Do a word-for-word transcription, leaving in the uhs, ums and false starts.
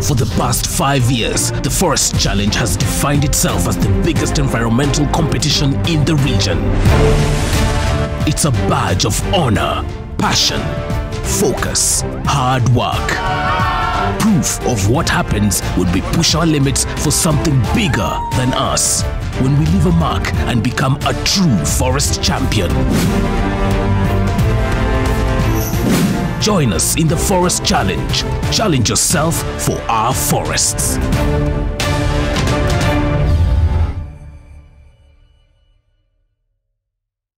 For the past five years, the Forest Challenge has defined itself as the biggest environmental competition in the region. It's a badge of honor, passion, focus, hard work. Proof of what happens when we push our limits for something bigger than us. When we leave a mark and become a true forest champion. Join us in the Forest Challenge. Challenge yourself for our forests.